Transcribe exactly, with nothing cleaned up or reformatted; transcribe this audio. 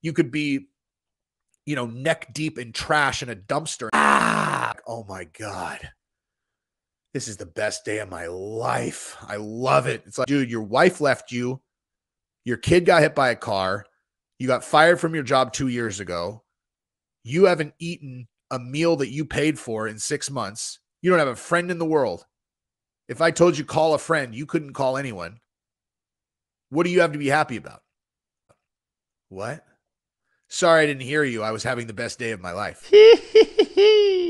You could be, you know, neck deep in trash in a dumpster. Ah, oh my God. This is the best day of my life. I love it. It's like, dude, your wife left you. Your kid got hit by a car. You got fired from your job two years ago. You haven't eaten a meal that you paid for in six months. You don't have a friend in the world. If I told you call a friend, you couldn't call anyone. What do you have to be happy about? What? Sorry, I didn't hear you. I was having the best day of my life.